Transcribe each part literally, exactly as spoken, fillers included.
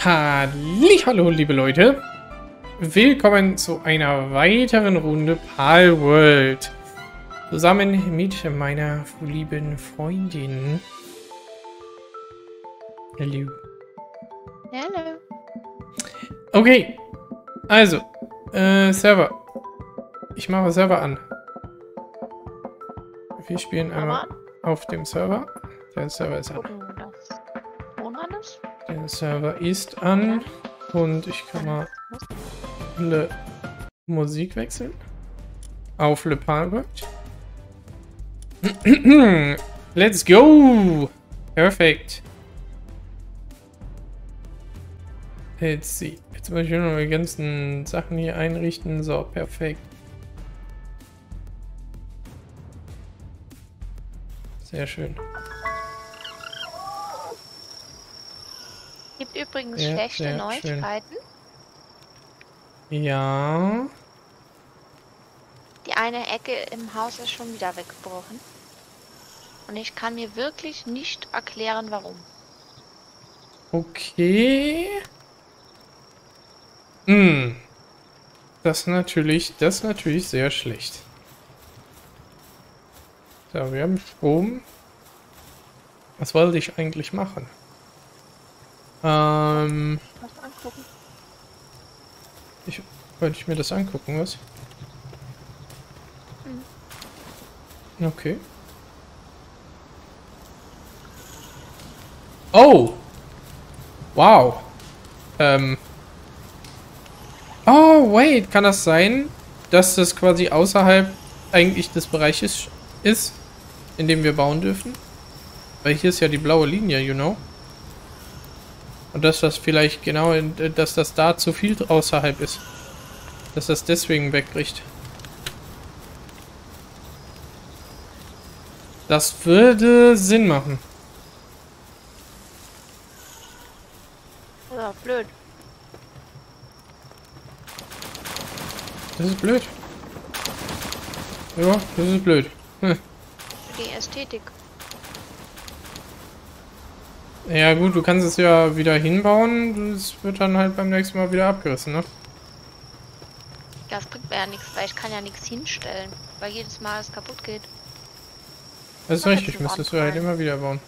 Hallihallo, liebe Leute. Willkommen zu einer weiteren Runde Palworld. Zusammen mit meiner lieben Freundin. Hallo. Hallo. Okay. Also, äh, Server. Ich mache Server an. Wir spielen einmal auf dem Server. Der Server ist an. Der Server ist an. Und ich kann mal Le Musik wechseln. Auf Le Palworld. Let's go! Perfekt. Let's see. Jetzt muss ich nur noch die ganzen Sachen hier einrichten. So, perfekt. Sehr schön. Gibt übrigens Ja, schlechte Neuigkeiten. Schön. Ja. Die eine Ecke im Haus ist schon wieder weggebrochen. Und ich kann mir wirklich nicht erklären, warum. Okay. Hm. Das ist natürlich, das ist natürlich sehr schlecht. So, wir haben Strom. Was wollte ich eigentlich machen? Ähm. Lass mal angucken. Ich, wollte ich mir das angucken, was? Mhm. Okay. Oh! Wow. Ähm. Oh, wait, kann das sein, dass das quasi außerhalb eigentlich des Bereiches ist, in dem wir bauen dürfen? Weil hier ist ja die blaue Linie, you know? Und dass das vielleicht genau, in, dass das da zu viel außerhalb ist. Dass das deswegen wegbricht. Das würde Sinn machen. Ja, blöd. Das ist blöd. Ja, das ist blöd. Hm. Für die Ästhetik. Ja gut, du kannst es ja wieder hinbauen. Das wird dann halt beim nächsten Mal wieder abgerissen, ne? Ja, das bringt mir ja nichts, weil ich kann ja nichts hinstellen. Weil jedes Mal es kaputt geht. Das ist richtig, müsstest du halt immer wieder bauen.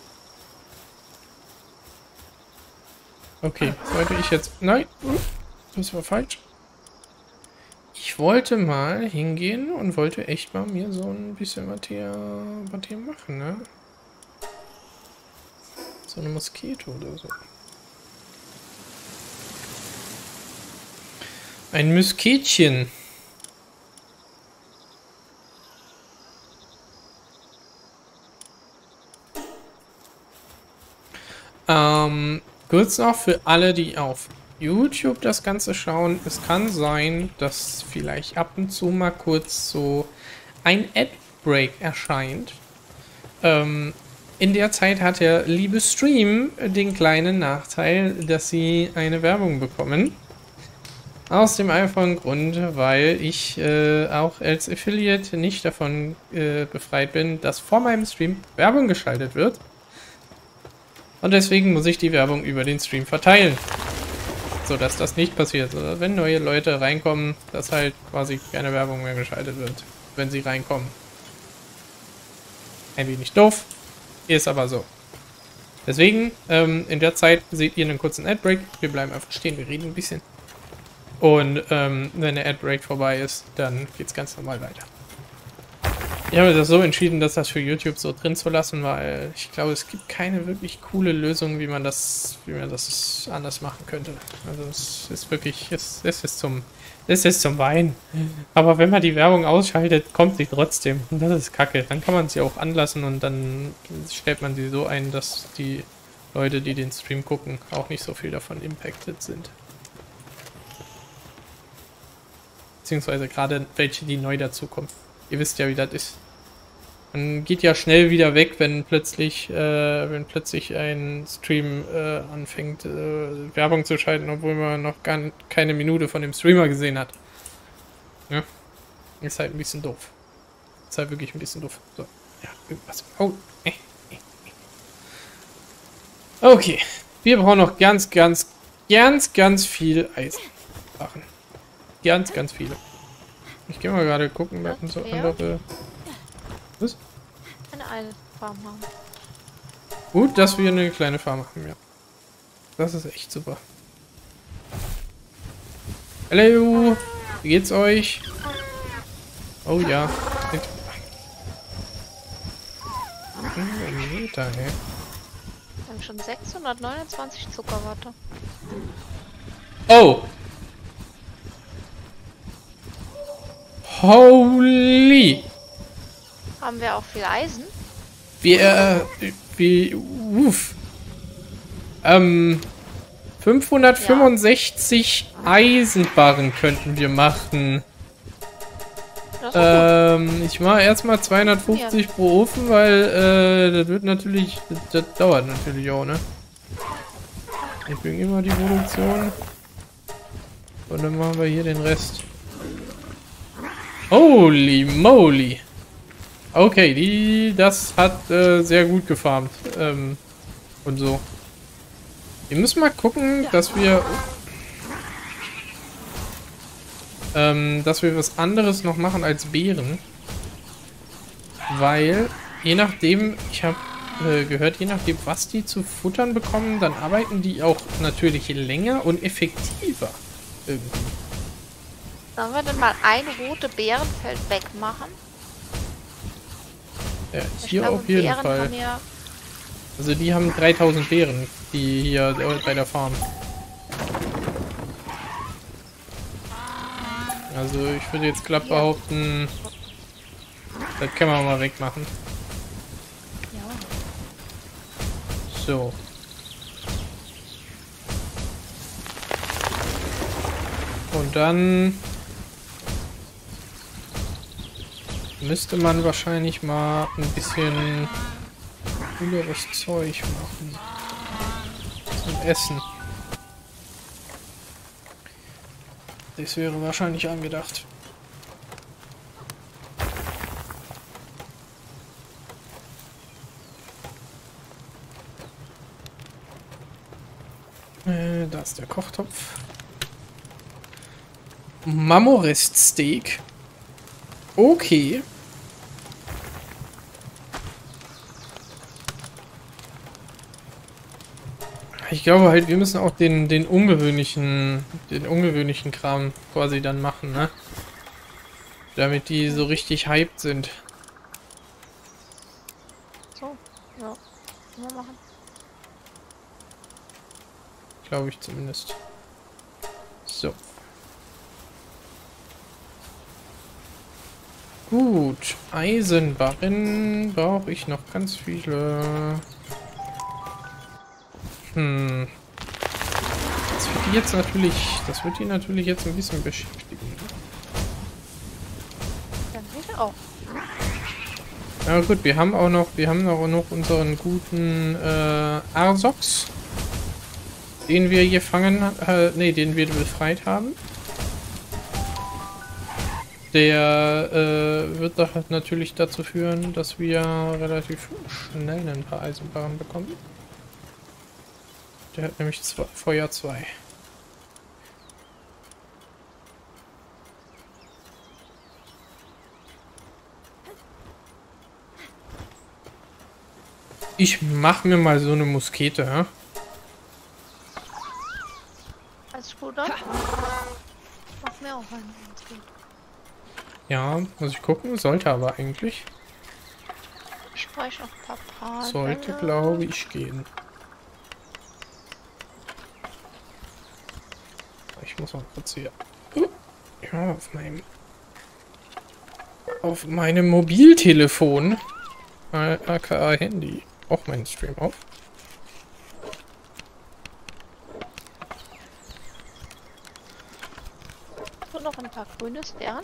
Okay, sollte ich jetzt... Nein, das war falsch. Ich wollte mal hingehen und wollte echt mal mir so ein bisschen was hier, was hier machen, ne? So eine Moskito oder so. Ein Musketchen. Ähm, kurz noch für alle, die auf YouTube das Ganze schauen. Es kann sein, dass vielleicht ab und zu mal kurz so ein Ad-Break erscheint. Ähm, in der Zeit hat der liebe Stream den kleinen Nachteil, dass sie eine Werbung bekommen. Aus dem einfachen Grund, weil ich äh, auch als Affiliate nicht davon äh, befreit bin, dass vor meinem Stream Werbung geschaltet wird. Und deswegen muss ich die Werbung über den Stream verteilen. So dass das nicht passiert. Also wenn neue Leute reinkommen, dass halt quasi keine Werbung mehr geschaltet wird, wenn sie reinkommen. Ein wenig doof, ist aber so. Deswegen, ähm, in der Zeit seht ihr einen kurzen Ad-Break. Wir bleiben einfach stehen, wir reden ein bisschen. Und ähm, wenn der Ad-Break vorbei ist, dann geht es ganz normal weiter. Ich habe das so entschieden, dass das für YouTube so drin zu lassen, weil ich glaube, es gibt keine wirklich coole Lösung, wie man das, wie man das anders machen könnte. Also es ist wirklich, es, es ist zum, es ist zum Weinen. Aber wenn man die Werbung ausschaltet, kommt sie trotzdem. Und das ist kacke. Dann kann man sie auch anlassen und dann stellt man sie so ein, dass die Leute, die den Stream gucken, auch nicht so viel davon impacted sind. Beziehungsweise gerade welche, die neu dazukommen. Ihr wisst ja, wie das ist. Man geht ja schnell wieder weg, wenn plötzlich, äh, wenn plötzlich ein Stream äh, anfängt, äh, Werbung zu schalten, obwohl man noch gar keine Minute von dem Streamer gesehen hat. Ja. Ist halt ein bisschen doof. Ist halt wirklich ein bisschen doof. So. Ja, irgendwas. Oh. Okay. Wir brauchen noch ganz, ganz ganz, ganz viel Eisenbarren. Ganz, ganz viele. Ich gehe mal gerade gucken, wer unsere andere... Was? Eine Eisenfarm haben. Gut, dass wir eine kleine Farm haben, ja. Das ist echt super. Hallo, wie geht's euch? Oh ja. Meter, ey. Wir haben schon sechshundertneunundzwanzig Zuckerwatte. Oh! Holy! Haben wir auch viel Eisen? Wir, äh, wie, uff. Ähm, fünfhundertfünfundsechzig ja. Eisenbarren könnten wir machen. Ähm, ich mache erstmal zweihundertfünfzig ja. pro Ofen, weil, äh, das wird natürlich, das, das dauert natürlich auch, ne? Ich bringe immer die Produktion. Und dann machen wir hier den Rest. Holy moly! Okay, die, das hat äh, sehr gut gefarmt. Ähm, und so. Wir müssen mal gucken, ja. dass wir... Ähm, dass wir was anderes noch machen als Beeren. Weil, je nachdem, ich habe äh, gehört, je nachdem, was die zu futtern bekommen, dann arbeiten die auch natürlich länger und effektiver. Irgendwie. Sollen wir denn mal ein rote Beerenfeld wegmachen? Ja, hier glaube, auf jeden Beeren Fall. Ja also die haben dreitausend Beeren, die hier bei der Farm. Also ich würde jetzt glatt behaupten, das können wir mal wegmachen. Ja. So. Und dann müsste man wahrscheinlich mal ein bisschen cooleres Zeug machen. Zum Essen. Das wäre wahrscheinlich angedacht. Äh, da ist der Kochtopf. Marmoreststeak. Okay. Ich glaube halt, wir müssen auch den, den ungewöhnlichen, den ungewöhnlichen Kram quasi dann machen, ne? Damit die so richtig hyped sind. So, ja. Mal machen. Glaube ich zumindest. So. Gut. Eisenbarren brauche ich noch ganz viele. Hm. Das wird die jetzt natürlich, das wird die natürlich jetzt ein bisschen beschäftigen. Dann ich auch. Ja gut, wir haben auch noch, wir haben auch noch unseren guten äh, Arsox, den wir gefangen, äh, nee, den wir befreit haben. Der äh, wird doch natürlich dazu führen, dass wir relativ schnell ein paar Eisenbarren bekommen. Der hat nämlich zwei, Feuer zwei. Ich mach mir mal so eine Muskete, ja? Als Bruder? Mach mir auch eine Muskete. Ja, muss ich gucken, sollte aber eigentlich. Ich bräuchte noch ein paar Paare. Sollte, glaube ich, gehen. Ich muss mal kurz hier. Ja, auf meinem. Auf meinem Mobiltelefon. aka Handy. Auch meinen Stream auf. Und noch ein paar grüne Sterne.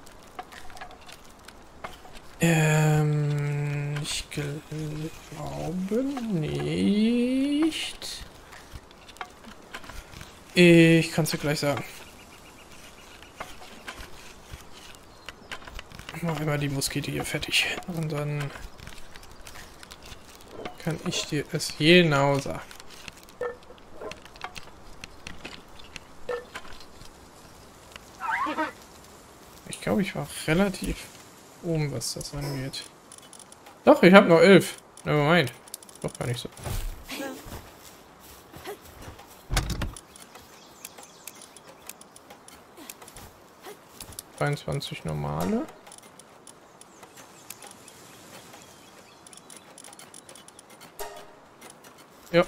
Ähm, ich glaube nicht. Ich kann es dir gleich sagen. Mach immer die Muskete hier fertig. Und dann kann ich dir es genau sagen. glaube, ich war relativ oben, was das angeht. Doch, ich habe noch elf. Nevermind. Doch gar nicht so. zweiundzwanzig normale. Ja.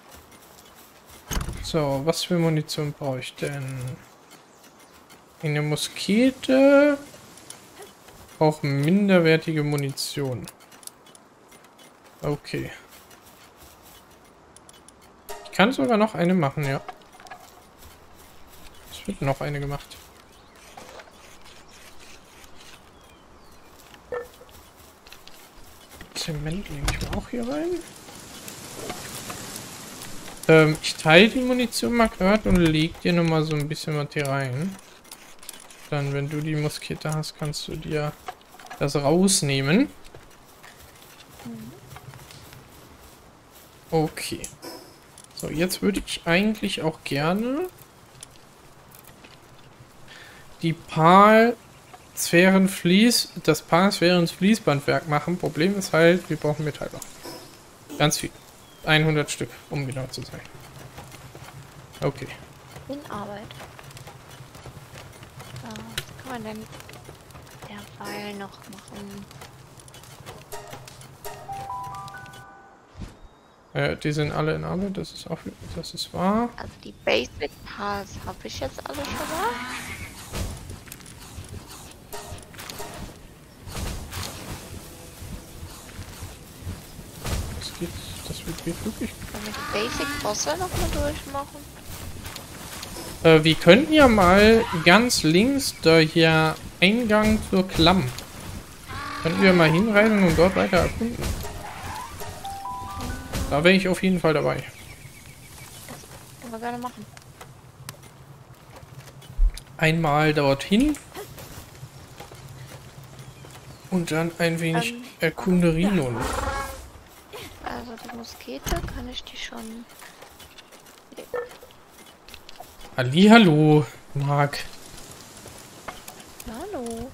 So, was für Munition brauche ich denn? Eine Muskete. Auch minderwertige Munition. Okay. Ich kann sogar noch eine machen, ja. Es wird noch eine gemacht. Zement nehme ich mal auch hier rein. Ähm, ich teile die Munition mal gerade und leg dir nochmal so ein bisschen was hier rein. Dann, wenn du die Muskete hast, kannst du dir das rausnehmen. Okay. So, jetzt würde ich eigentlich auch gerne die Paar Sphärenfließ, das Paar Sphären-Fließbandwerk machen. Problem ist halt, wir brauchen Metall. Ganz viel. hundert Stück, um genau zu sein. Okay. In Arbeit. So, was kann man denn derweil noch machen? Äh, die sind alle in Arbeit, das ist auch, das ist wahr. Also die Basic Parts habe ich jetzt alle schon mal. Das geht, das wird, wird wirklich. Können wir die Basic Bosse noch mal durchmachen? Äh, wir könnten ja mal ganz links da hier Eingang zur Klamm. Könnten wir mal hinreisen und dort weiter erkunden. Da wäre ich auf jeden Fall dabei. Das können wir gerne machen. Einmal dorthin. Und dann ein wenig Ähm, Erkunderino. Also die Muskete kann ich die schon. Hallihallo, Marc. Hallo.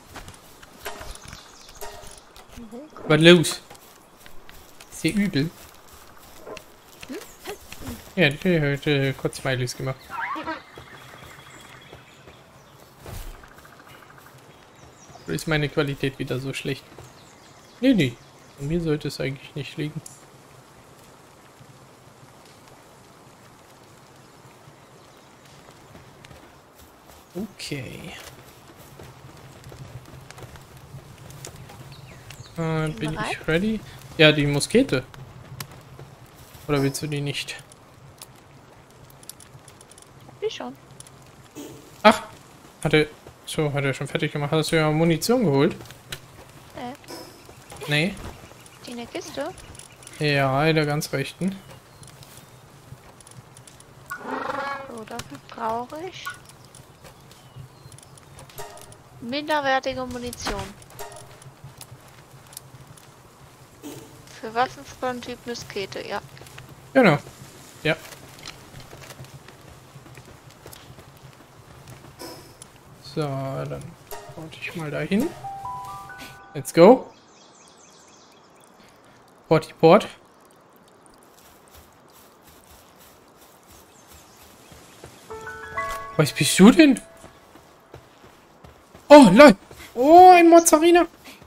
Was los? Ist hier übel? Ja, die hat heute kurz Smileys gemacht. Oder ist meine Qualität wieder so schlecht? Nee, nee. An mir sollte es eigentlich nicht liegen. Okay. Äh, bin bereit? ich ready? Ja, die Muskete. Oder willst du die nicht? Wie schon. Ach, hatte. So, hat er schon fertig gemacht. Hast du ja Munition geholt? Äh, Nee. die in der Kiste? Ja, in der ganz rechten. So, dafür brauche ich minderwertige Munition. Für Waffenfront-Typ Muskete, ja. Genau. Ja. So, dann wollte ich mal dahin. Let's go. Porty Port. Was bist du denn? Oh, Leute. Oh, ein Mozzarella.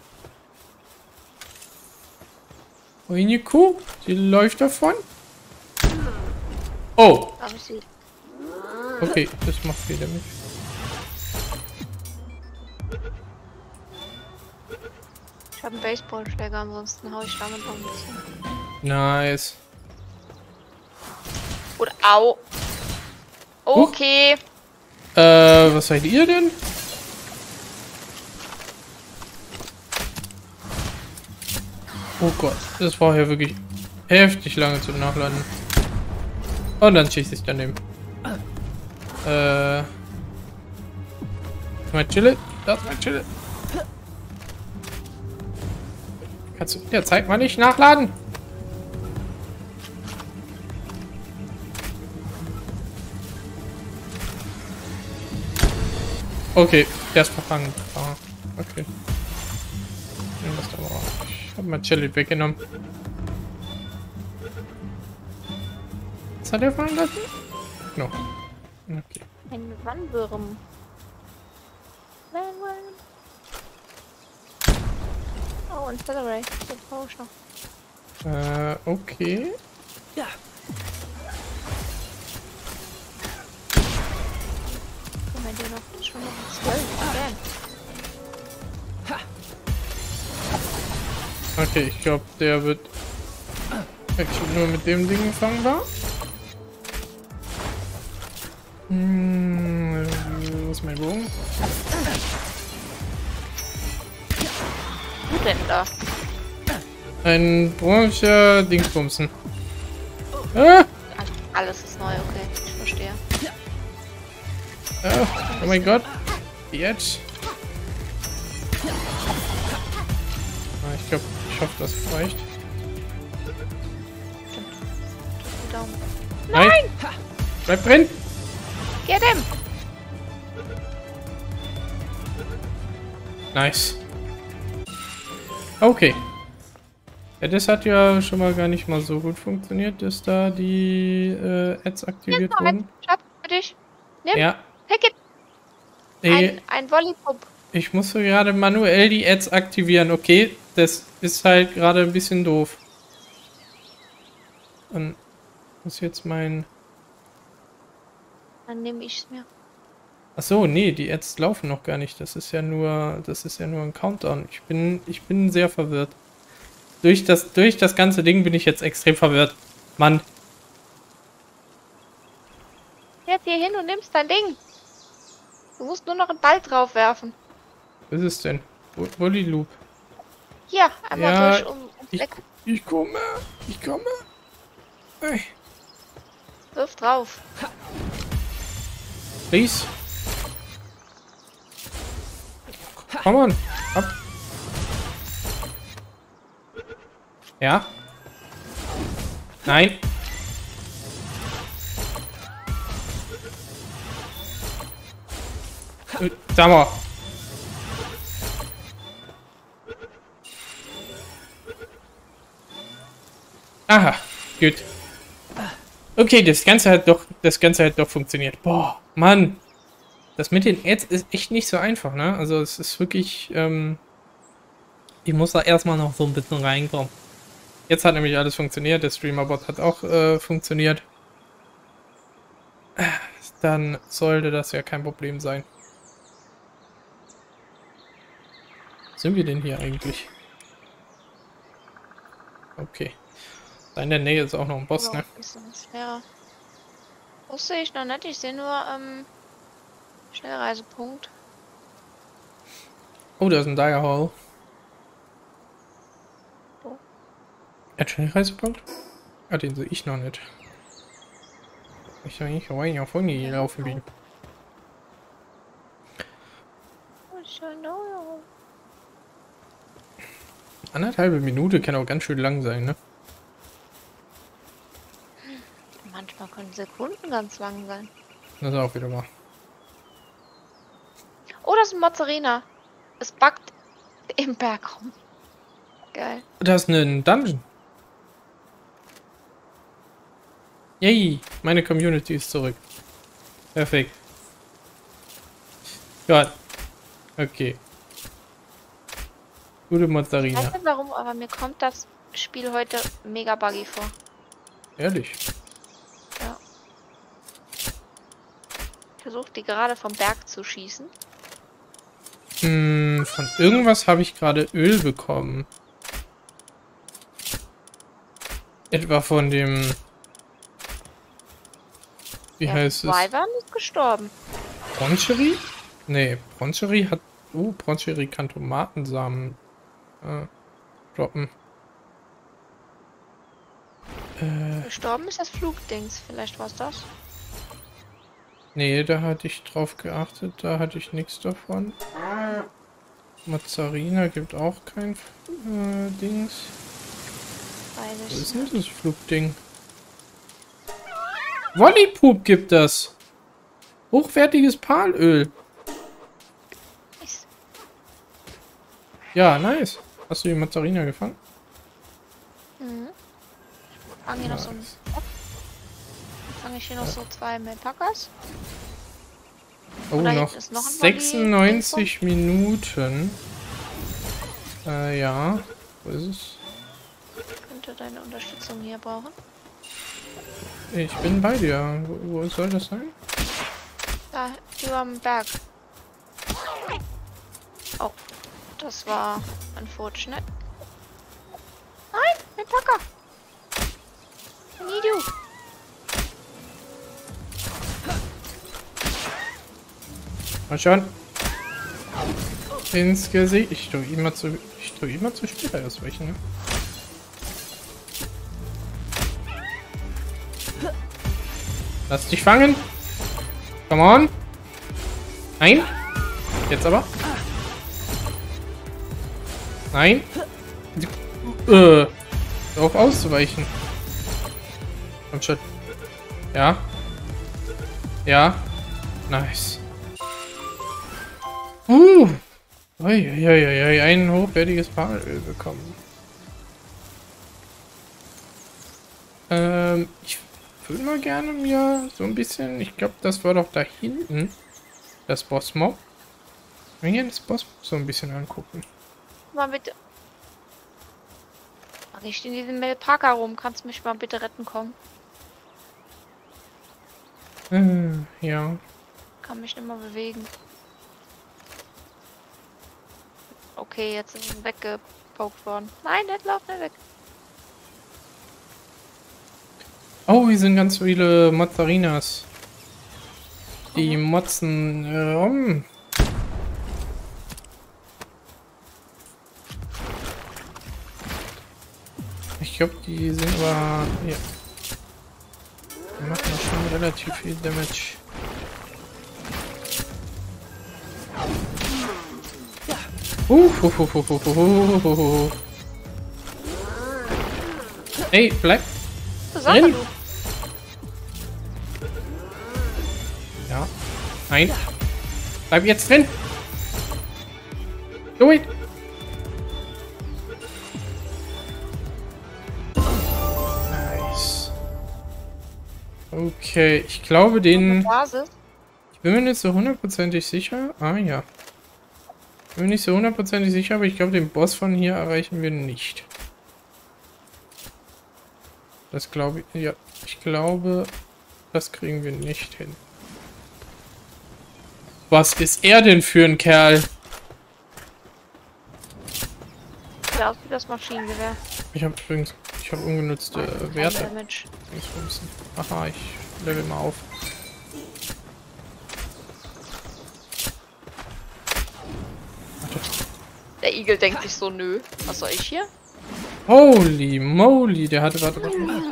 Oh, eine Kuh. Sie läuft davon. Oh. Aber ich sie. Okay, das macht wieder mit. Ich habe einen Baseballschläger, ansonsten hau ich damit noch ein bisschen. Nice. Oder au. Okay. Äh, was seid ihr denn? Oh Gott, das war ja wirklich heftig lange zum Nachladen. Und dann schieße ich daneben. Äh. Mal chillen. Das mal chillen. Kannst du der Zeit mal nicht nachladen? Okay, der ist verfangen. Ah. Okay. Nehmen das doch mal raus. Ich hab mal Chili weggenommen. Was hat er fallen lassen? No. Okay. Ein Wandwurm. Oh, ein Celery. Den brauche ich noch. Äh, okay. Ja. Guck mal, der noch schon noch zwölf. Okay, ich glaube, der wird actually nur mit dem Ding fangbar. Hm, wo ist mein Bogen? Wo denn da? Ein Bronzer Dingsbumsen. Ah! Alles ist neu, okay. Ich verstehe. Ah, oh mein Gott. Jetzt. Ah, ich glaube, ich hoffe, das reicht. Daumen. Nein! Bleib drin! Get him! Nice. Okay. Ja, das hat ja schon mal gar nicht mal so gut funktioniert, dass da die äh, Ads aktiviert wurden. Schatz, für dich. Nimm. Ja. Take it. Nee, Ein, ein Volleypop. ich musste gerade manuell die Ads aktivieren. Okay, das ist halt gerade ein bisschen doof. Dann muss jetzt mein... Dann nehme ich es mir. Ach so, nee, die Ads laufen noch gar nicht. Das ist ja nur, das ist ja nur ein Countdown. Ich bin, ich bin sehr verwirrt. Durch das, durch das ganze Ding bin ich jetzt extrem verwirrt. Mann. Jetzt hier hin und nimmst dein Ding. Du musst nur noch einen Ball drauf werfen. Was ist es denn? Wolli Loop. Hier, einmal Ja, durch um, ums Ich, Leck. ich komme. Ich komme. Hey. Wirf drauf. Please. Komm on. Ab. Ja. Nein. Äh, Sag mal. Aha, gut. Okay, das Ganze hat doch, das Ganze hat doch funktioniert. Boah, Mann. Das mit den Ads ist echt nicht so einfach, ne? Also es ist wirklich, ähm, ich muss da erstmal noch so ein bisschen reinkommen. Jetzt hat nämlich alles funktioniert, der Streamerbot hat auch äh, funktioniert. Dann sollte das ja kein Problem sein. Was sind wir denn hier eigentlich? Okay. Da in der Nähe ist auch noch ein Boss, Ja, ne? ist eine Sphäre. Wusste ich noch nicht. Ich sehe nur ähm, Schnellreisepunkt. Oh, da ist ein Dire Hall. Wo? Ein Schnellreisepunkt? Ah, den sehe ich noch nicht. Ich soll nicht ja von hier laufen bin. Oh, schon, no. Anderthalbe Minute kann auch ganz schön lang sein, ne? Manchmal können Sekunden ganz lang sein. Das ist auch wieder wahr. Oh, das ist ein Mozzarella. Es backt im Berg rum. Geil. Das ist ein Dungeon. Yay, meine Community ist zurück. Perfekt. Gott. Okay. Gute Ich weiß Mozzarella. nicht warum, aber mir kommt das Spiel heute mega buggy vor. Ehrlich. Ja. Ich versuche die gerade vom Berg zu schießen. Hm, von irgendwas habe ich gerade Öl bekommen. Etwa von dem... Wie Der heißt es? Wyvern ist gestorben. Broncherie? Nee, Broncherie hat... Oh, Broncherie kann Tomatensamen äh, droppen. Äh, Gestorben ist das Flugdings. Vielleicht war es das. nee, da hatte ich drauf geachtet. Da hatte ich nichts davon. Mozzarella gibt auch kein äh, Dings. Weiß Was ich ist denn das Flugding? Wollipoop gibt das. Hochwertiges Palöl. nicht. Ja, nice. Hast du die Mazarina gefangen? Mhm. Fange hier noch so ein. Fange ich hier noch so zwei Melpakas. Oh, Und da noch hinten ist noch ein sechsundneunzig Minuten. Äh, ja. Wo ist es? Ich könnte deine Unterstützung hier brauchen. Ich bin bei dir. Wo, wo soll das sein? Da, über am Berg. Oh, das war unfortunate. Nein, ein Packer. Nie du. Mal schon. Ins Gesicht. Ich tue immer zu. Ich tue immer zu schnell ausweichen, ne? Lass dich fangen. Come on. Nein. Jetzt aber. Nein. Äh. Darauf auszuweichen. Komm schon. Ja. Ja. Nice. Uh. Uiuiui, ein hochwertiges Palöl bekommen. Ähm, ich würde mal gerne mir so ein bisschen, ich glaube, das war doch da hinten, das Bossmob. Ich will gerne das Bossmob so ein bisschen angucken. Mal bitte. Mach ich in diesem Melpaka rum. Kannst du mich mal bitte retten kommen? Äh, ja. Kann mich nicht mehr bewegen. Okay, jetzt ist es weggepokt worden. Nein, nicht lauf nicht weg. Oh, hier sind ganz viele Mozzarinas. Die motzen äh, um. Ich glaube, die sind aber... Ja. Die machen auch schon relativ viel Damage. Uh, hu, hu, hu, hu, hu, hu, hu, hu. Hey, bleib drin. Ja. Nein. Bleib jetzt drin. Do it. Nice. Okay, ich glaube den... Ich bin mir nicht so hundertprozentig sicher. Ah ja. Ich bin mir nicht so hundertprozentig sicher, aber ich glaube, den Boss von hier erreichen wir nicht. Das glaube ich... Ja, ich glaube, das kriegen wir nicht hin. Was ist er denn für ein Kerl? Sieht aus wie das Maschinengewehr. Ich habe übrigens... Ich habe ungenutzte äh, Werte. Damage. Aha, ich level mal auf. Der Igel denkt sich so, nö. Was soll ich hier? Holy moly, der hatte... Warte, warte, warte.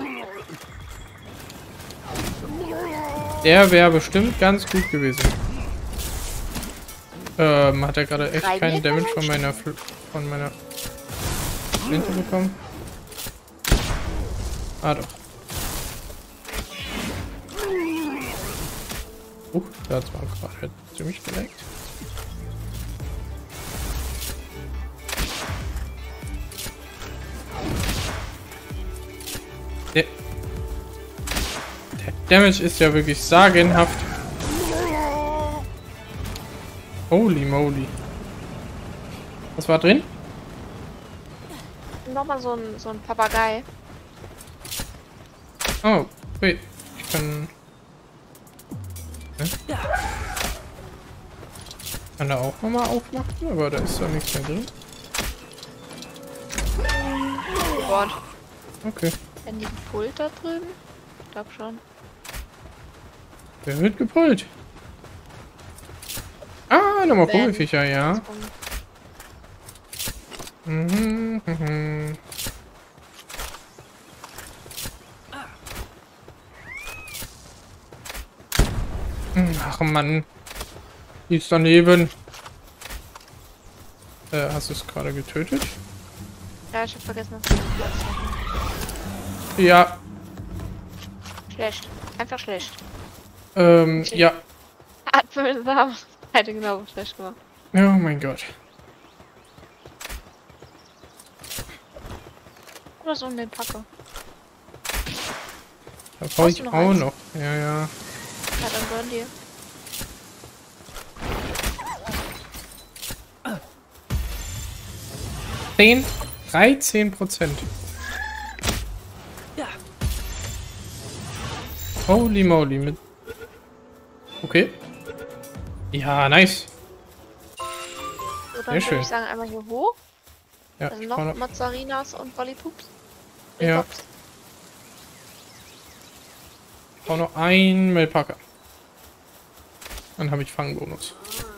Der wäre bestimmt ganz gut gewesen. Ähm, hat er gerade echt Drei keinen Damage Damage? von meiner Fl von meiner Flinte bekommen? Ah doch. Uh, da hat es mal gerade ziemlich geleckt. Der, der Damage ist ja wirklich sagenhaft. Holy moly. Was war drin? Nochmal so ein, so ein Papagei. Oh, wait. Ich kann... Hä? Kann er auch nochmal aufmachen, aber da ist doch nichts mehr drin. Gott. Okay. Wenn die Pult da drüben? Ich glaub schon. Wer wird gepult? Ah, nochmal Ben. Vogelfischer, ja. Mhm, mhm. Ach Mann. Die ist daneben. Äh, hast du es gerade getötet? Ja, ich hab vergessen, dass ich das machen. Ja. Schlecht. Einfach schlecht. Ähm, Schlecht. ja. Hat für mich das hätte genau schlecht gemacht. Oh mein Gott. Oder so eine Packe. Da brauche ich noch auch eins? noch. Ja, ja. Ja, dann gönn dir. zehn, dreizehn Prozent. Holy moly. Mit okay. Ja, nice. So, dann Sehr würde schön. ich sagen, einmal hier hoch. Ja, Dann ich noch brauche noch. Mozzarinas und Lollipops. Ja. Lollipops. Ich brauche noch ein Melpacker. Dann habe ich Fangbonus.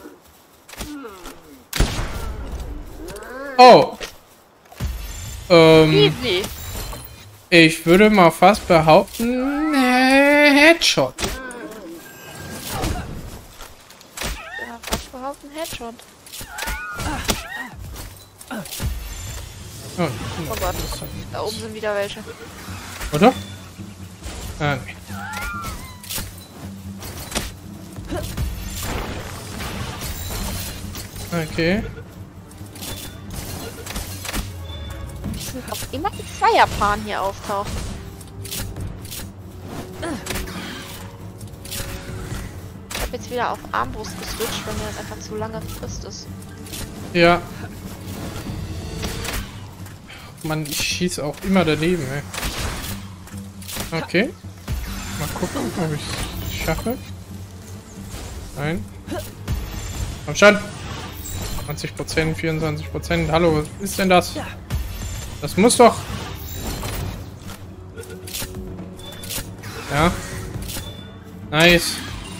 Oh. Ähm, Easy. ich würde mal fast behaupten, äh, Headshot. Ja, was behaupten Headshot. Oh, Oh Gott, da oben sind wieder welche. oder? Ah, nee. Okay. Es sind auch immer die Zweierpaaren hier auftauchen. Ich habe jetzt wieder auf Armbrust geswitcht, weil mir das einfach zu lange Frist ist. Ja. Mann, ich schieße auch immer daneben, ey. Okay. Mal gucken, ob ich es schaffe. Nein. Komm schon. zwanzig Prozent, vierundzwanzig Prozent. Hallo, was ist denn das? Das muss doch... Ja. Nice.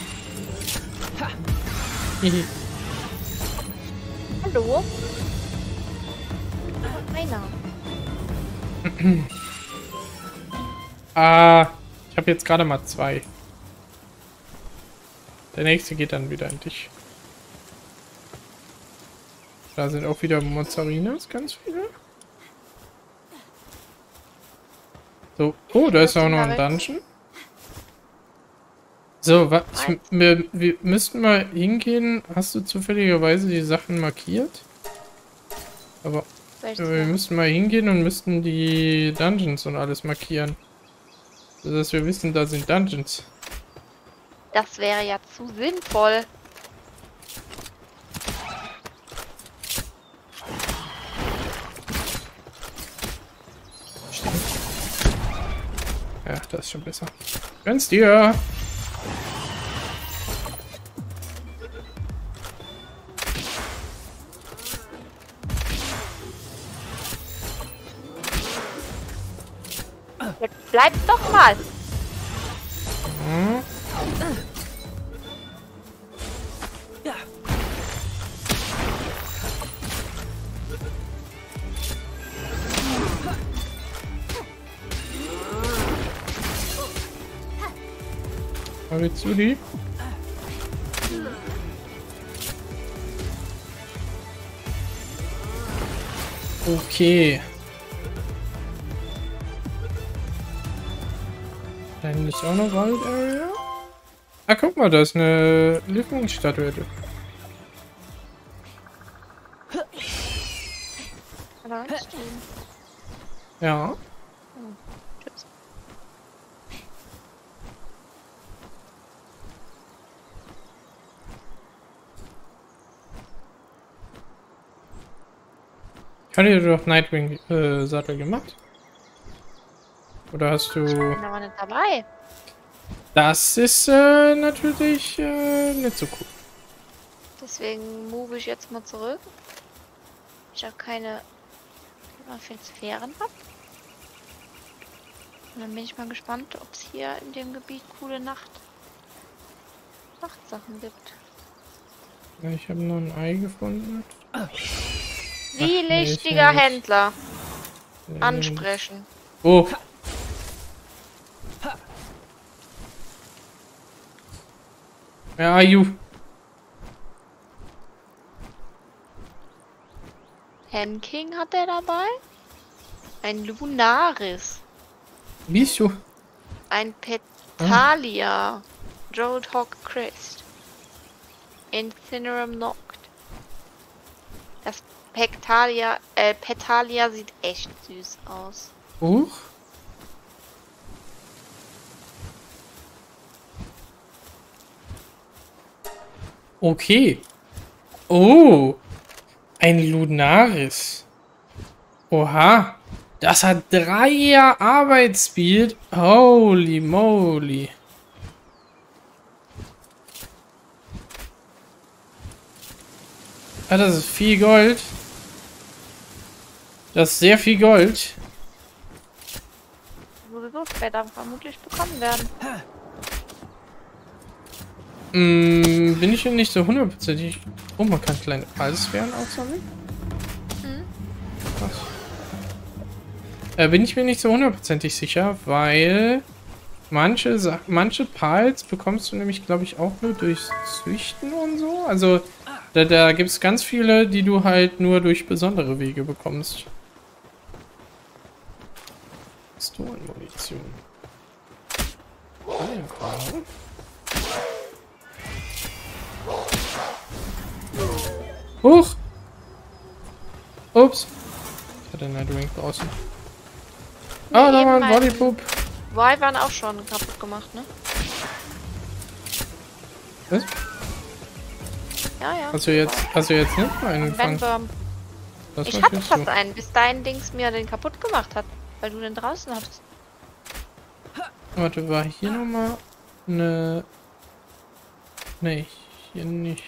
Hihi. Hallo? Einer. Ah, ich habe jetzt gerade mal zwei. Der nächste geht dann wieder an dich. Da sind auch wieder Mozzarinas, ganz viele. So, oh, da ist auch noch ein Dungeon. So, was? Wir, wir müssten mal hingehen. Hast du zufälligerweise die Sachen markiert? Aber wir müssten mal hingehen und müssten die Dungeons und alles markieren. Sodass wir wissen, da sind Dungeons. Das wäre ja zu sinnvoll. Stimmt. Ja, das ist schon besser. Gönn's dir! Jetzt bleib doch mal. Hm. Hör zu, die. Okay. Dann ist auch noch Wild Area. Ah, guck mal, da ist eine Lieblingsstatuette. Ja. Tschüss. Ich hatte dir doch Nightwing äh, Sattel gemacht. Oder hast du... Ich bin aber nicht dabei. Das ist äh, natürlich äh, nicht so cool. Deswegen move ich jetzt mal zurück. Ich habe keine Sphären habe. Und dann bin ich mal gespannt, ob es hier in dem Gebiet coole Nacht Nachtsachen gibt. Ja, ich habe nur ein Ei gefunden. Wie nee, lichtiger ist ja Händler. Nee, Ansprechen. Oh. Where are you? Henking hat er dabei. Ein Lunaris. Wieso? Ein Petalia. Joled Hawk Crest. Incinerum Noct. Das Pectalia, äh, Petalia sieht echt süß aus. Huch. Okay. Oh. Ein Lunaris. Oha. Das hat Dreier Arbeitsspeed. Holy moly. Ah, das ist viel Gold. Das ist sehr viel Gold. Sowieso später vermutlich bekommen werden. Mm, bin ich mir nicht so hundertprozentig. Oh, man kann kleine Eisbären aufsammeln. Hm? Was? Äh, bin ich mir nicht so hundertprozentig sicher, weil manche Sa manche Pals bekommst du nämlich, glaube ich, auch nur durch Züchten und so. Also da, da gibt es ganz viele, die du halt nur durch besondere Wege bekommst. Pistolenmunition. Feuerkraut. Huch! Ups! Ich hatte einen Nightwing draußen. Ah, oh, da war ein Bodypoop. Y waren auch schon kaputt gemacht, ne? Was? Ja, ja. Hast du jetzt, hast du jetzt nicht mal einen gefangen? Ich hatte fast einen, bis dein Dings mir den kaputt gemacht hat, weil du den draußen hattest. Warte, war hier nochmal eine... Nee, hier nicht.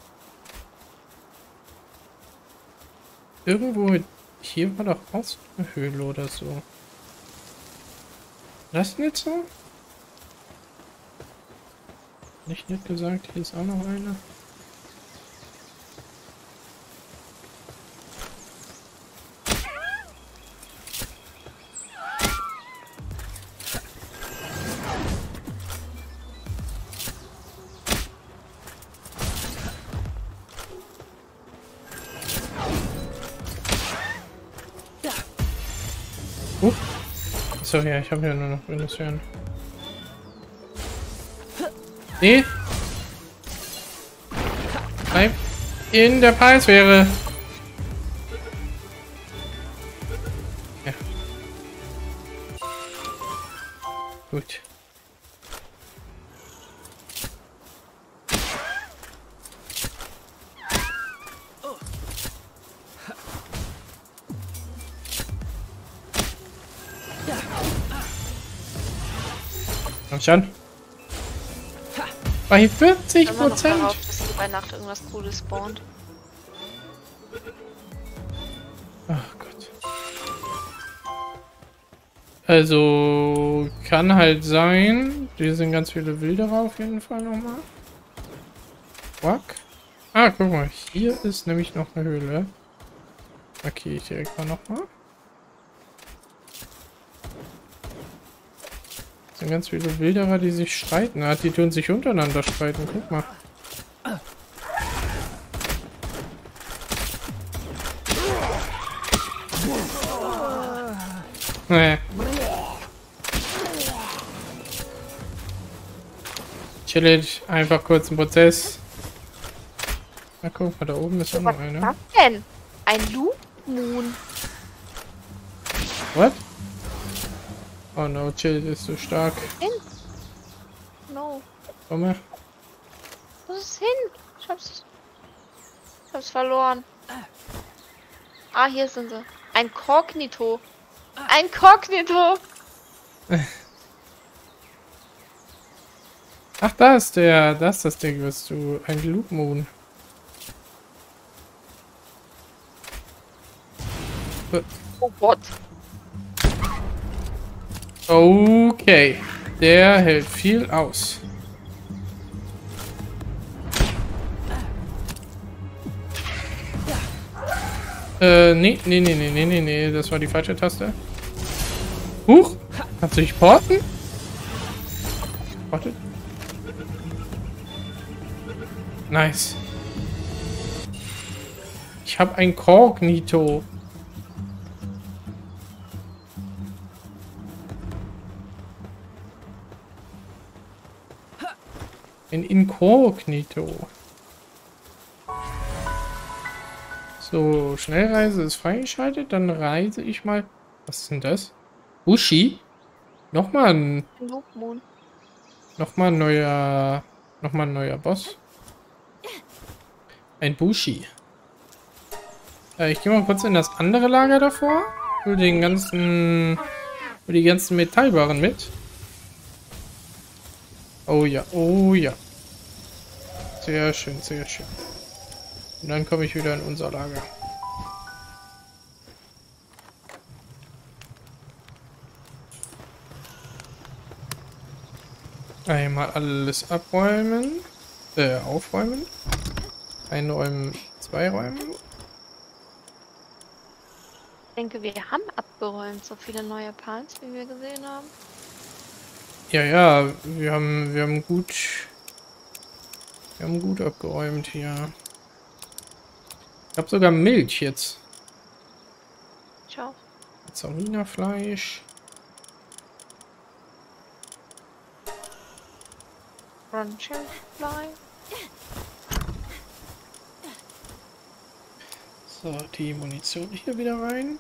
Irgendwo... Hier war doch auch so eine Höhle oder so. Das nicht so? Nicht nicht gesagt, hier ist auch noch eine. Uh. So, ja, ich habe ja nur noch Munition. Nee. Bleib in der Palsphäre. Ja. Gut. Komm schon. Bei vierzig Prozent. Darauf, dass hier bei Nacht irgendwas Cooles spawnt. Ach Gott. Also kann halt sein. Hier sind ganz viele Wilderer auf jeden Fall nochmal. Fuck. Ah, guck mal. Hier ist nämlich noch eine Höhle. Okay, ich direkt mal nochmal. Sind ganz viele Wilderer, die sich streiten. Ah, die tun sich untereinander streiten. Guck mal. Nee. Chillig, einfach kurz einen Prozess. Na guck mal, da oben ist auch noch einer. Was ist das denn? Ein Loop Moon. What? Oh no, Chill ist so stark. Hin. No. Komm her. Wo ist es hin? Ich hab's. Ich hab's verloren. Ah, hier sind sie. Ein Kognito. Ein Kognito. Ach, da ist der. Das ist das Ding, was du. Ein Loop Moon. Oh Gott. Okay. Der hält viel aus. Äh, nee, nee, nee, nee, nee, nee, nee, das war die falsche Taste. Huch! Kannst du dich porten? Portet? Nice. Ich habe ein Kognito. Ein Inkognito. So, Schnellreise ist freigeschaltet. Dann reise ich mal. Was ist denn das? Bushi? Nochmal ein, Loopmoon. nochmal ein neuer, nochmal ein neuer Boss. Ein Bushi. Äh, ich gehe mal kurz in das andere Lager davor. Für den ganzen, für die ganzen Metallbarren mit. Oh ja, oh ja. Sehr schön, sehr schön. Und dann komme ich wieder in unser Lager. Einmal alles abräumen. Äh, aufräumen. Einräumen, zwei räumen. Ich denke, wir haben abgeräumt, so viele neue Parts, wie wir gesehen haben. Ja, ja, wir haben, wir haben gut, wir haben gut abgeräumt hier. Ich habe sogar Milch jetzt. Ciao. Zarina-Fleisch. Brunchfly. So, die Munition hier wieder rein.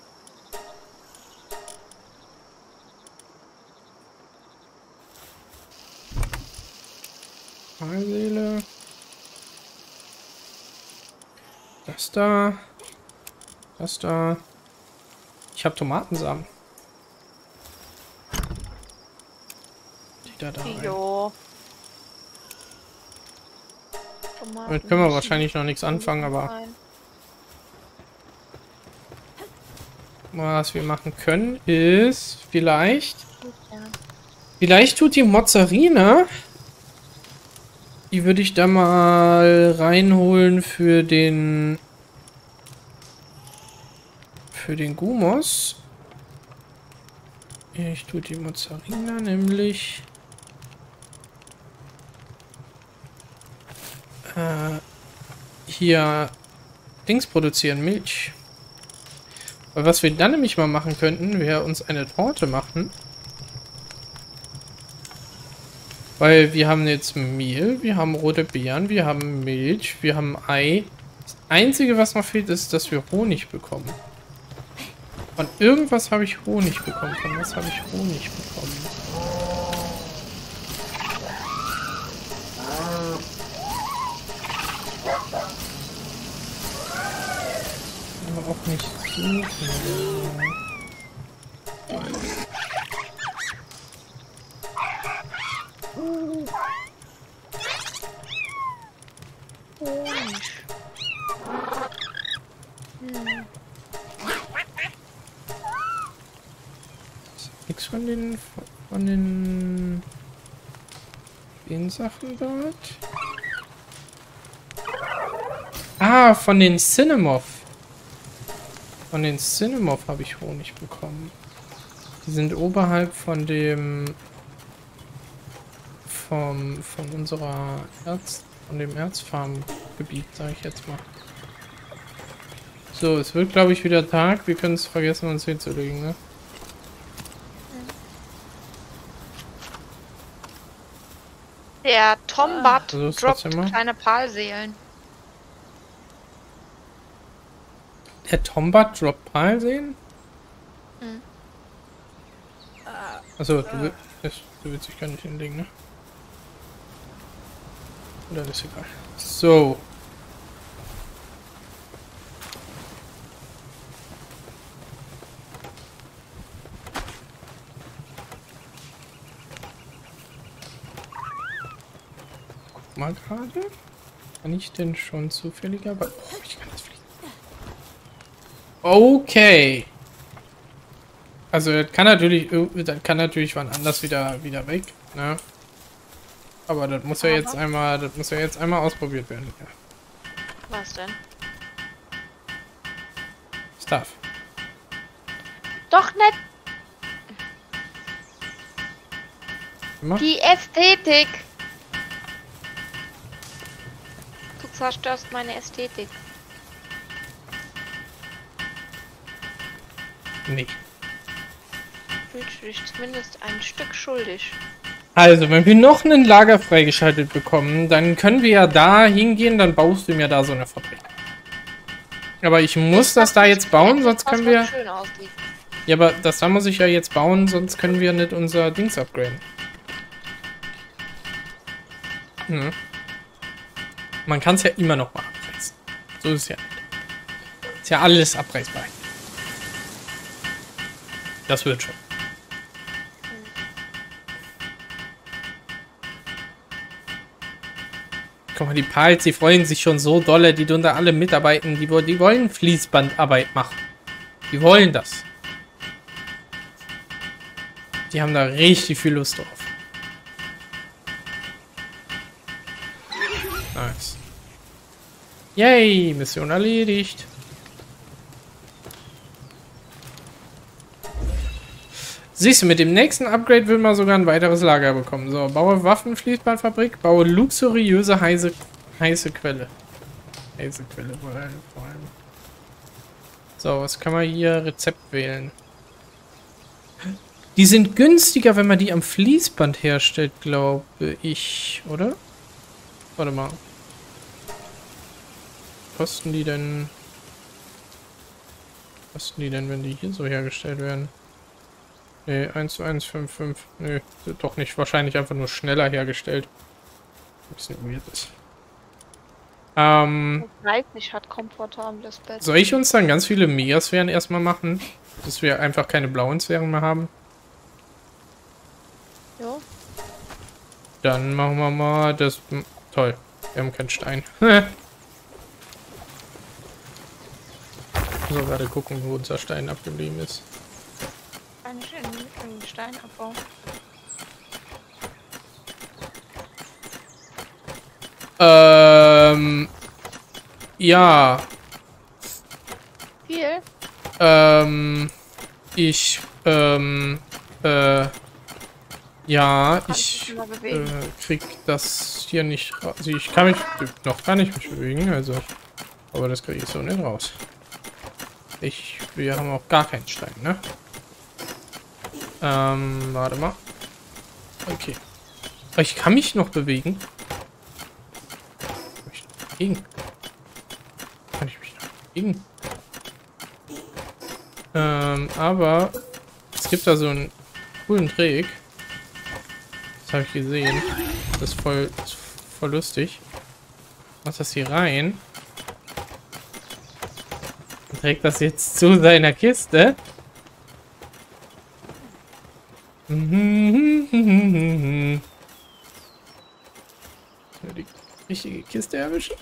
Seele. Das da. Das da. Ich habe Tomatensamen. Die da da rein. Jo. Damit können wir wahrscheinlich noch nichts anfangen, aber was wir machen können ist vielleicht vielleicht tut die Mozzarina, die würde ich da mal reinholen für den für den Gumos. Ich tue die Mozzarina nämlich äh, hier Dings produzieren, Milch. Weil was wir dann nämlich mal machen könnten, wäre uns eine Torte machen. Weil wir haben jetzt Mehl, wir haben rote Beeren, wir haben Milch, wir haben Ei. Das Einzige, was noch fehlt, ist, dass wir Honig bekommen. Von irgendwas habe ich Honig bekommen. Von was habe ich Honig bekommen? Aber auch nicht suchen. Nichts von den von den den Sachen dort. Ah, von den Cinemoth. Von den Cinemoth habe ich Honig bekommen. Die sind oberhalb von dem vom von unserer Erz von dem Erzfarmgebiet, sage ich jetzt mal. So, es wird glaube ich wieder Tag. Wir können es vergessen, uns hinzulegen, ne? Der Tombat Also droppt kleine Palseelen. Der Tombat droppt Palseelen? Hm. Also du, will, du willst dich gar nicht hinlegen, ne? Oder ist egal. So. Guck mal gerade. Kann ich denn schon zufälligerweise... Oh, ich kann das fliegen. Okay. Also das kann natürlich, das kann natürlich wann anders wieder wieder weg, ne? Aber das muss ja jetzt einmal, das muss ja jetzt einmal ausprobiert werden. Ja. Was denn? Stuff. Doch nicht. Immer? Die Ästhetik. Du zerstörst meine Ästhetik. Nee. Fühlst du dich zumindest ein Stück schuldig? Also, wenn wir noch ein Lager freigeschaltet bekommen, dann können wir ja da hingehen, dann baust du mir da so eine Fabrik. Aber ich muss das da jetzt bauen, sonst können wir... Schön aussieht. Ja, aber das da muss ich ja jetzt bauen, sonst können wir nicht unser Dings upgraden. Hm. Man kann es ja immer noch mal abreißen. So ist es ja. Ist ja alles abreißbar. Das wird schon. Guck mal, die Pals, die freuen sich schon so dolle, die tun da alle mitarbeiten. Die, die wollen Fließbandarbeit machen. Die wollen das. Die haben da richtig viel Lust drauf. Nice. Yay, Mission erledigt. Siehst du, mit dem nächsten Upgrade will man sogar ein weiteres Lager bekommen. So, baue Waffenfließbandfabrik, baue luxuriöse heiße, heiße Quelle. Heiße Quelle vor allem. So, was kann man hier? Rezept wählen. Die sind günstiger, wenn man die am Fließband herstellt, glaube ich, oder? Warte mal. Kosten die denn... Kosten die denn, wenn die hier so hergestellt werden? Ne, eins zu eins fünf fünf. Ne, doch nicht. Wahrscheinlich einfach nur schneller hergestellt. Ein bisschen weird ist. Ähm... dreißig hat komfortables Bett. Soll ich uns dann ganz viele Megasphären erstmal machen? Dass wir einfach keine blauen Sphären mehr haben? Ja. Dann machen wir mal das... Toll. Wir haben keinen Stein. So, gerade gucken, wo unser Stein abgeblieben ist. Einen schönen Steinabbau. Ähm... Ja. Viel? Ähm... Ich... Ähm... Äh... Ja, ich äh, krieg das hier nicht raus. Also ich kann mich noch gar nicht mich bewegen, also. Aber das kriege ich so nicht raus. Ich, wir haben auch gar keinen Stein, ne? Ähm, warte mal. Okay. Aber ich kann mich noch bewegen. Kann ich noch bewegen? Kann ich mich noch bewegen? Ähm, aber es gibt da so einen coolen Trick. Das habe ich gesehen. Das ist voll, das ist voll lustig. Mach das hier rein. Und trägt das jetzt zu seiner Kiste. Die richtige Kiste erwischen.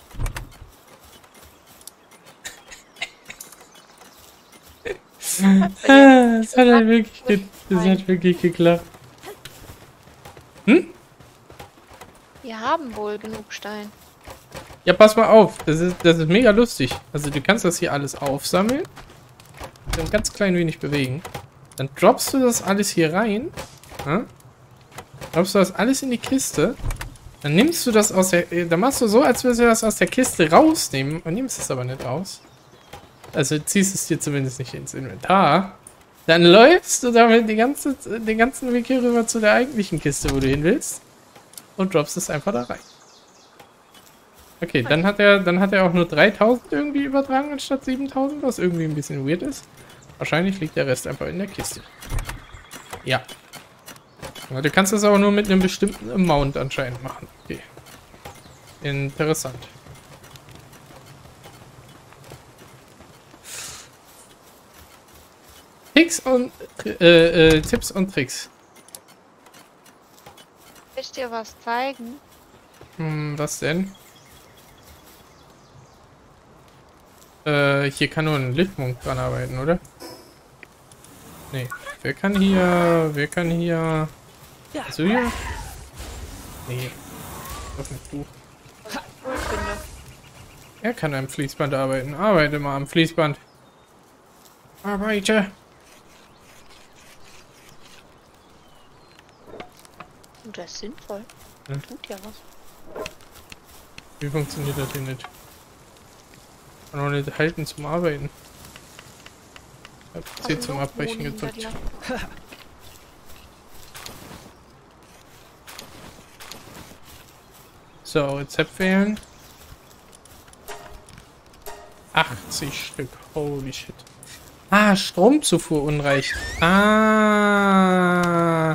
Das hat halt wirklich, das hat wirklich geklappt. Hm? Wir haben wohl genug Stein. Ja, pass mal auf. Das ist, das ist mega lustig. Also du kannst das hier alles aufsammeln. Dann ganz klein wenig bewegen. Dann droppst du das alles hier rein. Ja? Droppst du das alles in die Kiste. Dann nimmst du das aus der... Dann machst du so, als würdest du das aus der Kiste rausnehmen. Und nimmst es aber nicht raus. Also ziehst es dir zumindest nicht ins Inventar. Dann läufst du damit die ganze, den ganzen Weg hier rüber zu der eigentlichen Kiste, wo du hin willst. Und droppst es einfach da rein. Okay, dann hat er, dann hat er auch nur dreitausend irgendwie übertragen anstatt siebentausend, was irgendwie ein bisschen weird ist. Wahrscheinlich liegt der Rest einfach in der Kiste. Ja. Ja, du kannst das aber nur mit einem bestimmten Amount anscheinend machen. Okay. Interessant. Tricks und äh, äh, Tipps und Tricks. Soll ich dir was zeigen? Hm, was denn? Äh, hier kann nur ein Lichtmunk dran arbeiten, oder? Nee. Wer kann hier... Wer kann hier... Bist du hier? Nee. Das nicht du. Er kann am Fließband arbeiten. Arbeite mal am Fließband. Arbeite. Und das ist sinnvoll. Hm. Tut ja was. Wie funktioniert das denn nicht? Kann auch nicht halten zum Arbeiten. Ich hab C Also zum Abbrechen gedrückt. So, Rezept wählen. achtzig Stück. Holy shit. Ah, Stromzufuhr unreich. Ah.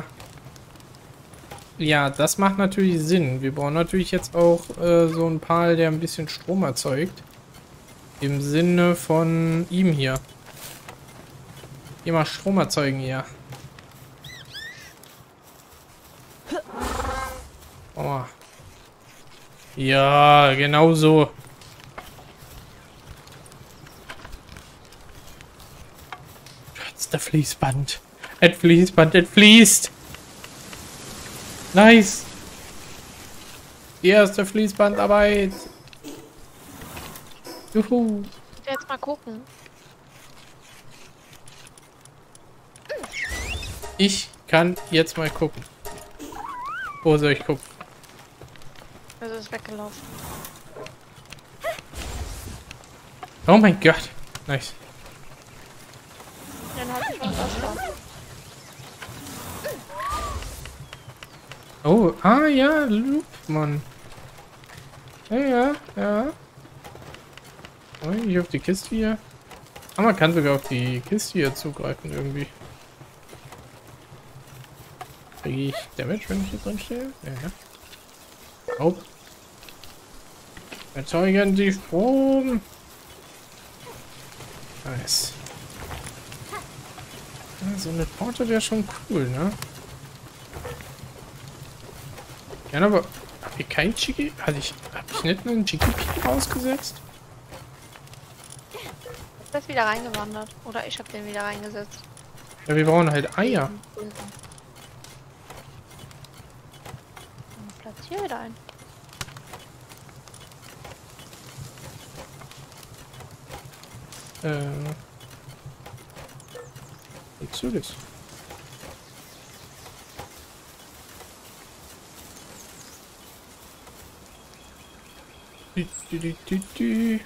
Ja, das macht natürlich Sinn. Wir brauchen natürlich jetzt auch äh, so einen Pal, der ein bisschen Strom erzeugt. Im Sinne von ihm hier. Immer Strom erzeugen hier. Oh. Ja, genau so. Das ist der Fließband. Das Fließband, das fließt. Nice. Die erste Fließbandarbeit. Juhu. Ich will jetzt mal gucken. Ich kann jetzt mal gucken. Wo soll ich gucken? Also ist weggelaufen. Oh mein Gott. Nice. Dann halt ich mal das da. Oh, ah ja, Loop, Mann. Ja, ja, ja. Oh, hier auf die Kiste hier. Ah, man kann sogar auf die Kiste hier zugreifen irgendwie. Kriege ich Damage, wenn ich hier drin stehe? Ja, ja. Oh. Erzeugen die Strom. Nice. Ja, so eine Porte wäre schon cool, ne? Ja, aber hab ich kein Chiki? Hatte ich, hab ich nicht einen Chiki-Piki ausgesetzt? Der ist wieder reingewandert. Oder ich habe den wieder reingesetzt. Ja, wir brauchen halt Eier. Dann platziere wieder ein. Äh. Wozu das? Du, du, du, du, du.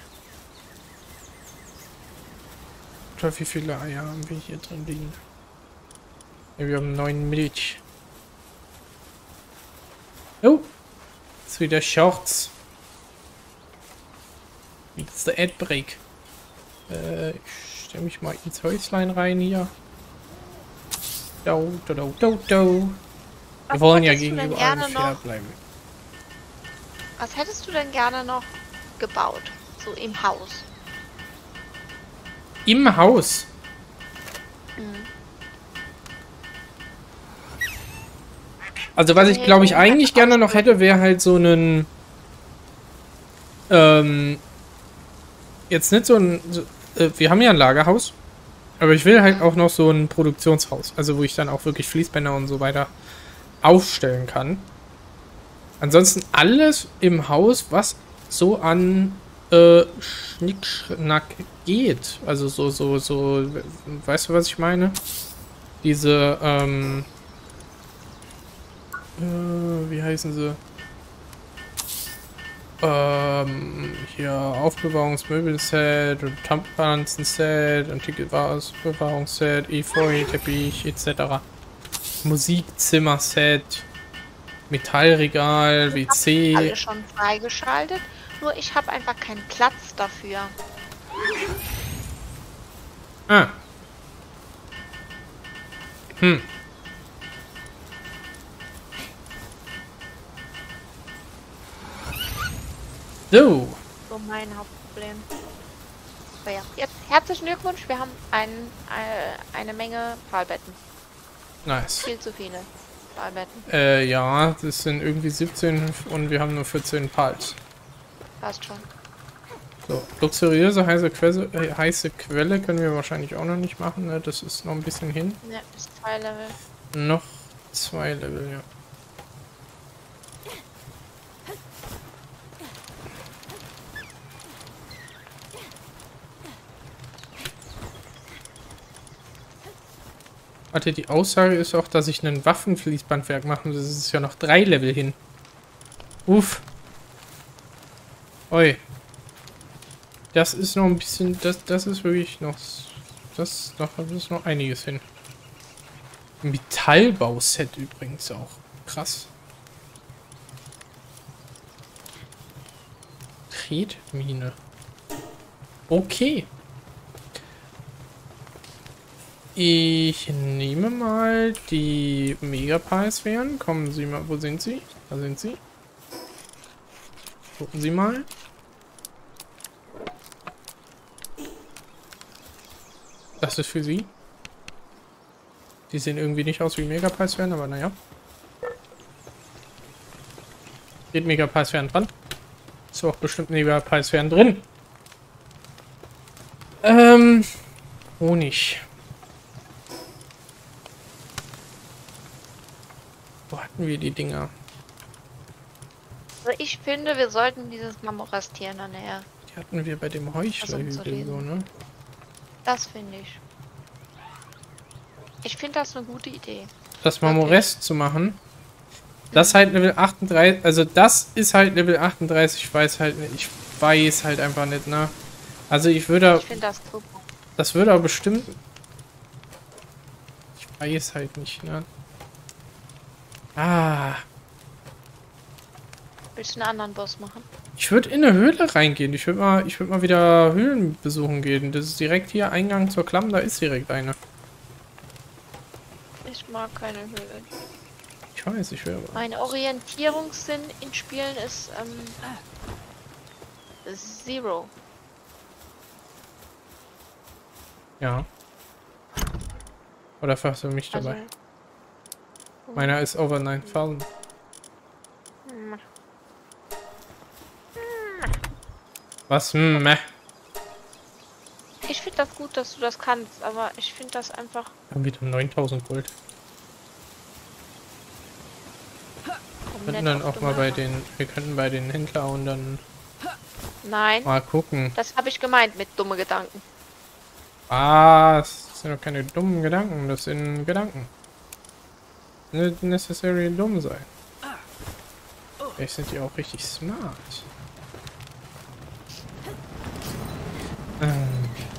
Schau, wie viele Eier haben wir hier drin liegen? Ja, wir haben neun Milch. Oh! Ist wieder Shorts. It's the ad break. Äh, ich stelle mich mal ins Häuslein rein hier. Do, do, do, do, do. Wir Was wollen ja hättest du denn gegenüber gerne allen fair noch- bleiben. Was hättest du denn gerne noch gebaut? So im Haus. Im Haus. Mhm. Also was ich glaube ich eigentlich gerne noch hätte, wäre halt so einen ähm, jetzt nicht so ein so, äh, wir haben ja ein Lagerhaus, aber ich will halt auch noch so ein Produktionshaus, also wo ich dann auch wirklich Fließbänder und so weiter aufstellen kann. Ansonsten alles im Haus, was so an äh, Schnickschnack geht, also so so so, weißt du, was ich meine? Diese ähm Äh, wie heißen sie? Ähm, hier Aufbewahrungsmöbelset und Tampanzen-Set, antike Aufbewahrungsset, Efeu-Teppich et cetera. Musikzimmer-Set, Metallregal, W C. Alle schon freigeschaltet. Nur ich habe einfach keinen Platz dafür. Ah. Hm. So. So mein Hauptproblem. So ja, jetzt herzlichen Glückwunsch. Wir haben ein, äh, eine Menge Pfahlbetten. Nice. Viel zu viele Pfahlbetten. Äh, ja, das sind irgendwie siebzehn und wir haben nur vierzehn Pals. Passt schon. So, luxuriöse heiße Quelle, äh, heiße Quelle können wir wahrscheinlich auch noch nicht machen, ne? Das ist noch ein bisschen hin. Ja, ist zwei Level. Noch zwei Level, ja. Warte, die Aussage ist auch, dass ich ein Waffenfließbandwerk mache. Das ist ja noch drei Level hin. Uff. Oi. Das ist noch ein bisschen, das, das ist wirklich noch, das, noch, das ist noch einiges hin. Metallbauset übrigens auch. Krass. Tretmine. Okay. Ich nehme mal die Megapreiswähren. Kommen Sie mal. Wo sind Sie? Da sind Sie. Gucken Sie mal. Das ist für Sie. Die sehen irgendwie nicht aus wie Megapreiswähren, aber naja. Steht Megapreiswähren dran. Ist auch bestimmt Megapreiswähren drin. Ähm. Honig. Wo hatten wir die Dinger? Also ich finde, wir sollten dieses Mammorastier in der Nähe. Die hatten wir bei dem Heuchlerhügel so, ne? Das finde ich. Ich finde das eine gute Idee. Das Marmorest zu machen. Das halt Level achtunddreißig, also das ist halt Level achtunddreißig, ich weiß halt nicht, ich weiß halt einfach nicht, ne? Also ich würde... Ich finde das super. Das würde aber bestimmt... Ich weiß halt nicht, ne? Ah. Willst du einen anderen Boss machen? Ich würde in eine Höhle reingehen. Ich würde mal, ich würde mal wieder Höhlen besuchen gehen. Das ist direkt hier Eingang zur Klamm, da ist direkt eine. Ich mag keine Höhlen. Ich weiß, ich will aber. Mein Orientierungssinn in Spielen ist ähm, Zero. Ja. Oder fragst du mich dabei? Also, Meiner ist over neuntausend. hm. Was? Hm, meh. Ich finde das gut, dass du das kannst, aber ich finde das einfach... Wir haben wieder neuntausend Gold. Wir könnten dann auch mal bei den... Wir könnten bei den Händlern und dann... Nein. Mal gucken. Das habe ich gemeint mit dumme Gedanken. Ah, das sind doch keine dummen Gedanken. Das sind Gedanken. Nicht necessary dumm sein. Vielleicht sind die auch richtig smart. Ähm.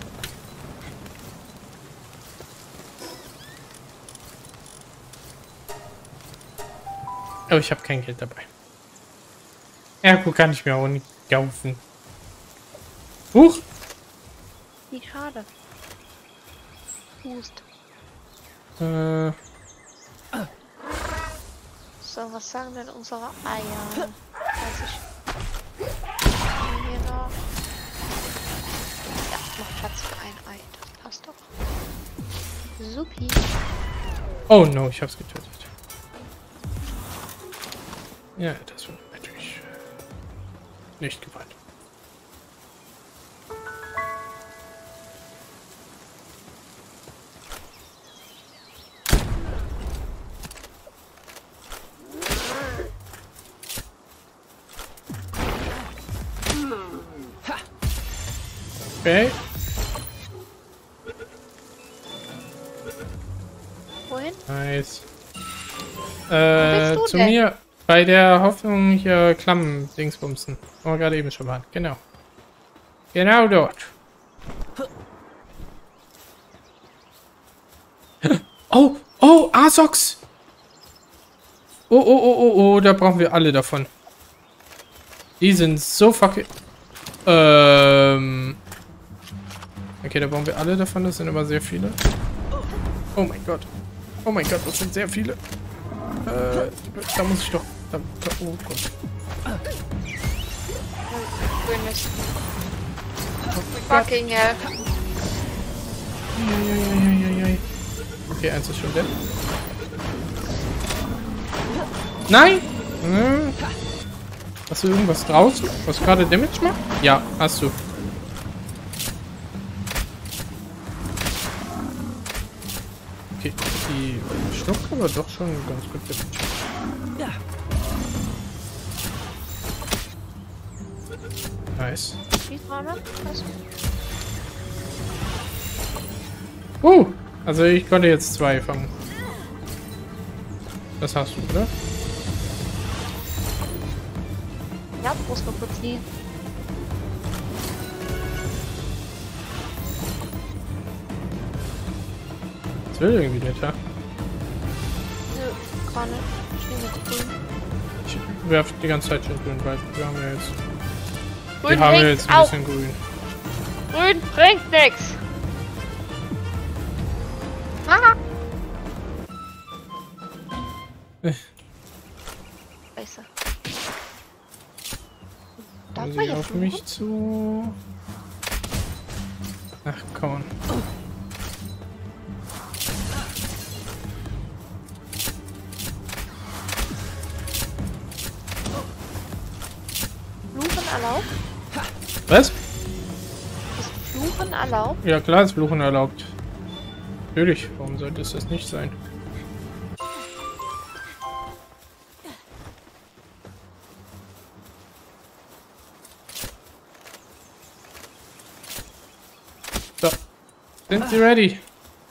Oh, ich habe kein Geld dabei. Ja, gut, kann ich mir auch nicht kaufen. Huch! Wie schade. Hust. Äh, So, was sagen denn unsere Eier? Weiß ich. Hier noch. Ja, noch Platz für ein Ei. Das passt doch. Supi. oh no, ich hab's getötet. Ja, das wird natürlich nicht gewollt. Okay. Wohin? Nice. Wo Äh, bist du zu denn? mir bei der Hoffnung hier Klammen Dingsbumsen. Oh, gerade eben schon mal. Genau. Genau dort. Oh, oh, Asox! Oh, oh, oh, oh, oh, da brauchen wir alle davon. Die sind so fucking... Ähm... Okay, da brauchen wir alle davon, das sind immer sehr viele. Oh mein Gott. Oh mein Gott, das sind sehr viele. Äh, da muss ich doch... Da, da, oh Gott. Goodness. Oh mein Fucking hell. Gott. Okay, eins ist schon dead. Nein! Hm. Hast du irgendwas draußen, was gerade Damage macht? Ja, hast du. Okay, die schluckt aber doch schon ganz gut Damage. Nice. Wie Mama? Was? Uh, also ich konnte jetzt zwei fangen. Das hast du, oder? Ja, muss man kurz liegen. Das will irgendwie nicht, ja? Nö, gar nicht. Ich nehme jetzt grün. Ich werfe die ganze Zeit schon grün, weil wir haben ja jetzt... Grün Wir haben ja bringt jetzt ein auch. bisschen grün. Grün bringt nix. Äh. Scheiße. Darf Kommen man Sie hier auf mich zu. Ach komm. Fluchen erlaubt? Was? Ist Fluchen erlaubt? Ja klar ist Fluchen erlaubt. Natürlich, warum sollte es das nicht sein? So. Sind Sie ready?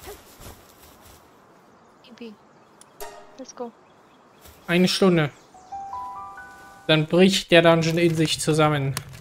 Ibi. Let's go. Eine Stunde. Dann bricht der Dungeon in sich zusammen.